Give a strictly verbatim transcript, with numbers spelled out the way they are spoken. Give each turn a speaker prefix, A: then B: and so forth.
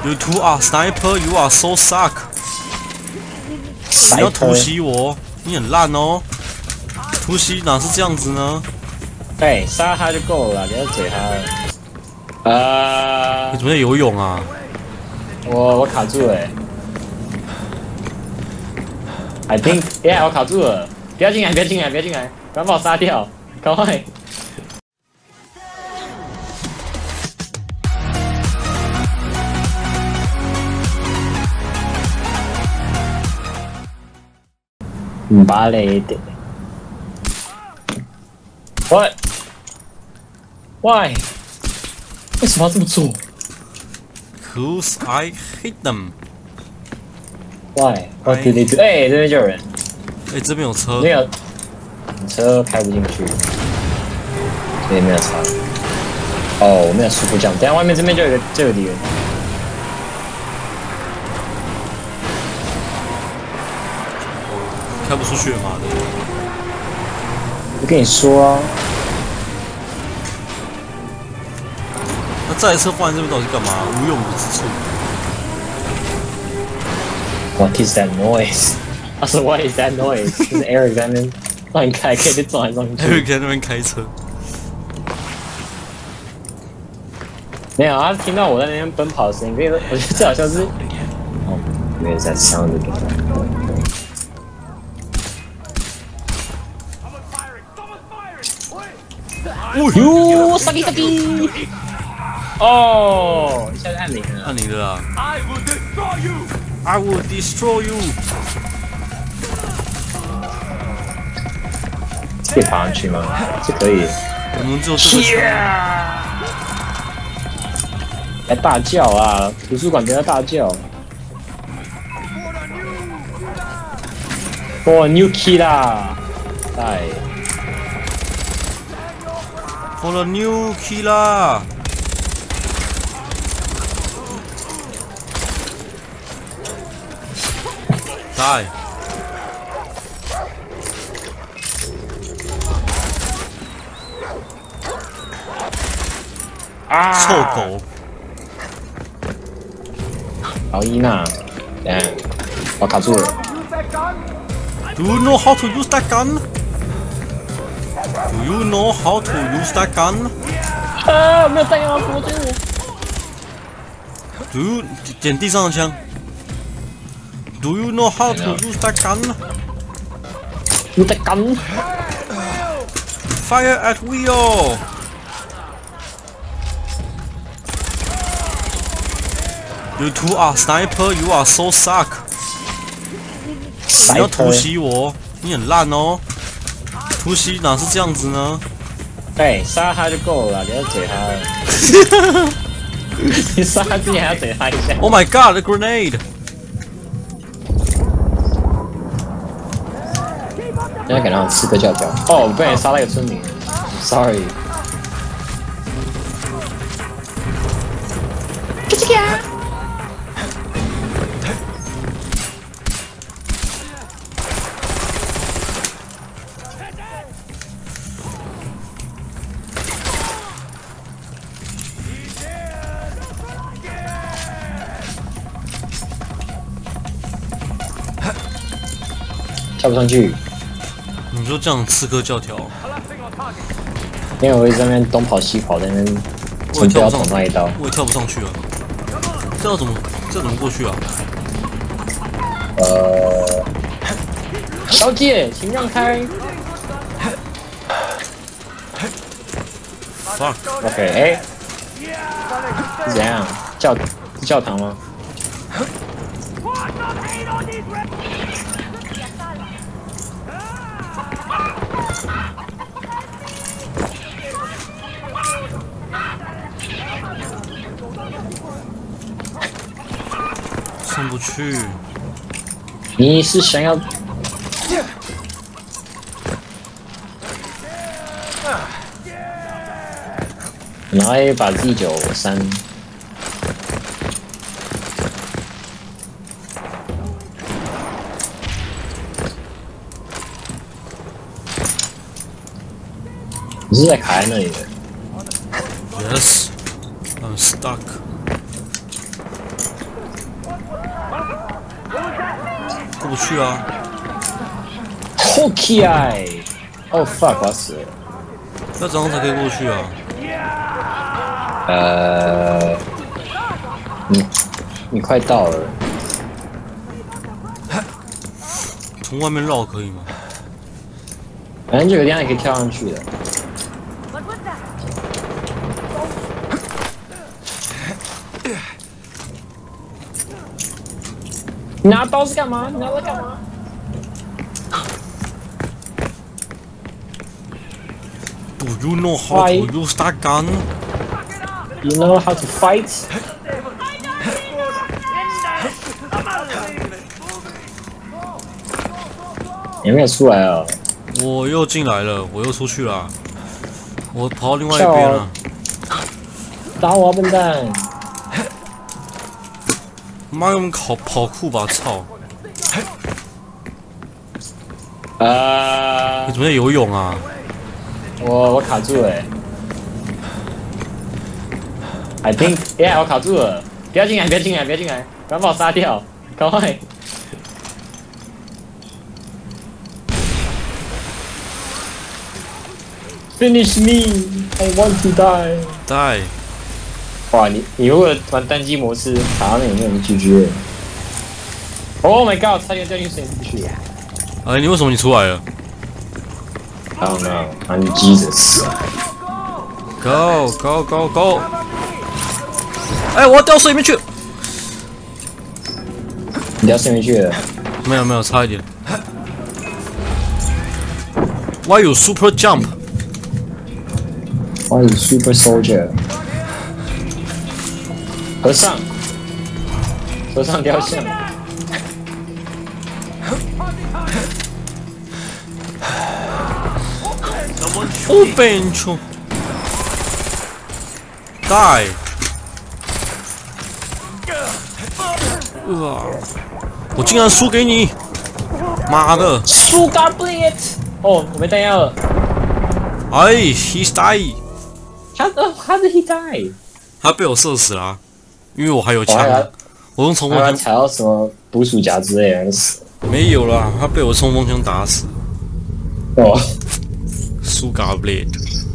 A: You two are sniper, you are so suck。你要突袭我，你很烂哦。突袭哪是这样子呢？
B: 哎，杀他就够了，不要嘴他了。呃，
A: 你怎么在游泳啊？
B: 我我卡住了、欸。I think， yeah， 我卡住了。不要进来，不要进来，不要进来，不要把我杀掉，赶快！芭蕾的 ，What？ Why？ 为什么要这么做
A: ？Cause I hate them.
B: Why? What do they do? 哎、欸，这边就有人。
A: 哎、欸，这边有车。
B: 没有，车开不进去，所以没有车。哦，我没有速度降。等下外面这边就有个就有敌人。
A: 开不出去了，妈的！
B: 我跟你说啊。
A: 那这台车放在这边到底是干嘛？无用武之处。
B: What is that noise？ 他说 What is that noise？ 就是 Eric 在那边乱开，可以撞来撞去。
A: Eric 在那边开车。
B: 没有，他听到我在那边奔跑的声音，跟你说，我觉得这好像是。哦，原来在 sound again。哟，杀敌杀敌！哦，一下就按铃了。
A: 按铃了啊 ！I will destroy you. I will destroy you.
B: 可以爬上去吗？是可以。
A: 我们只有这个枪。
B: 来大叫啊！图书馆不要大叫。For new key 啦！哎。
A: For the new killer. Die. 啊！臭狗！
B: 老伊娜，等下，我卡住了。
A: Do you know how to use that gun? Do you know how to use that gun?
B: 啊！没有弹药，我追我。
A: Do you 捡地上的枪 ？Do you know how to use that gun?
B: Use that gun.
A: Fire at will. You two are sniper, you are so suck. 你要突袭我，你很烂哦。突袭哪是这样子呢？
B: 哎，杀他就够了，不要嘴他了。你杀他之前还要嘴他一下。
A: Oh my god, a grenade!
B: 现在给他刺客教条。哦，我被人杀了一个村民 ，sorry。这个呀。跳不上去。
A: 你说这样刺客教条？
B: 因为我一直在那边东跑西跑，在那边从不要捅他一刀。
A: 我也跳不上去啊！这要怎么这怎么过去啊？
B: 呃，小姐，请让开。
A: Fuck。
B: OK， 哎，是怎样？教是教堂吗？
A: 上不去。
B: 你是想要？拿一把 Z 九三。你是在卡在那里的
A: ？Yes, I'm stuck. 过不去啊！
B: 好气哎！哦 fuck， 我要死了。
A: 要怎样才可以过去啊？
B: 呃，你你快到了。
A: 从外面绕可以吗？
B: 反正就有地方你可以跳上去的。你拿刀是干嘛？你拿刀干嘛
A: Do you know how to use that gun?
B: You know how to fight? 你没有出来啊？
A: 我又进来了，我又出去了，我跑到另外一边了。
B: 打我啊，笨蛋！
A: 妈，用跑跑酷吧，操！
B: 呃，
A: 你怎么在游泳啊？
B: 我我卡住了、欸。I think， yeah， 我卡住了。不要进来，不要进来，不要进来！不要把我杀掉，赶快！ Finish me! I want to die.
A: Die！
B: 哇，你你如果玩单机模式，打到那里面就 G G 了。Oh my god！ 差点掉进水里去。
A: 哎，你为什么你出来了
B: I don't know. I'm Jesus.
A: ？Go go go go！ 哎，我要掉水里面去！
B: 你掉水里面去了？
A: 没有没有，差一点。Why you super jump？
B: Why you super soldier？ 和尚，和尚雕像。
A: 哦，笨球 ！Die！ 啊！我竟然输给你！妈的
B: Sugar Blade！ 哦，我没弹药了。
A: 哎 ，He's die！
B: How the How did he die？
A: 他被我射死了、啊，因为我还有枪、
B: 哦
A: 啊。我用冲锋枪
B: 他踩到什么捕鼠夹之类的死。
A: 没有啦，他被我冲锋枪打死。
B: 哦。
A: Sugar Blade。